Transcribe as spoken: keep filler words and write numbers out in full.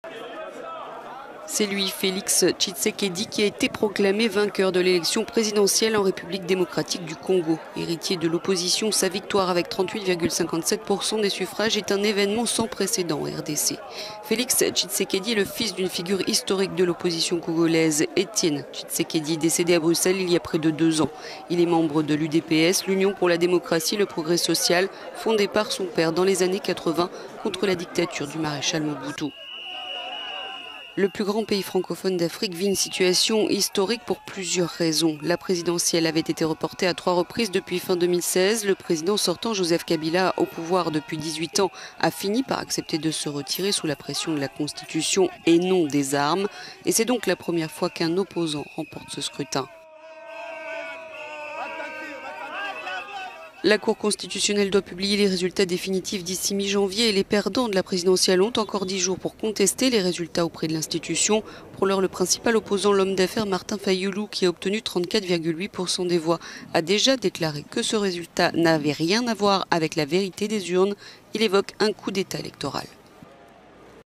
C'est lui, Félix Tshisekedi, qui a été proclamé vainqueur de l'élection présidentielle en République démocratique du Congo. Héritier de l'opposition, sa victoire avec trente-huit virgule cinquante-sept pour cent des suffrages est un événement sans précédent en R D C. Félix Tshisekedi est le fils d'une figure historique de l'opposition congolaise, Étienne Tshisekedi, décédé à Bruxelles il y a près de deux ans. Il est membre de l'U D P S, l'Union pour la démocratie et le progrès social, fondée par son père dans les années quatre-vingt contre la dictature du maréchal Mobutu. Le plus grand pays francophone d'Afrique vit une situation historique pour plusieurs raisons. La présidentielle avait été reportée à trois reprises depuis fin deux mille seize. Le président sortant, Joseph Kabila, au pouvoir depuis dix-huit ans, a fini par accepter de se retirer sous la pression de la Constitution et non des armes. Et c'est donc la première fois qu'un opposant remporte ce scrutin. La Cour constitutionnelle doit publier les résultats définitifs d'ici mi-janvier et les perdants de la présidentielle ont encore dix jours pour contester les résultats auprès de l'institution. Pour l'heure, le principal opposant, l'homme d'affaires Martin Fayulu, qui a obtenu trente-quatre virgule huit pour cent des voix, a déjà déclaré que ce résultat n'avait rien à voir avec la vérité des urnes. Il évoque un coup d'État électoral.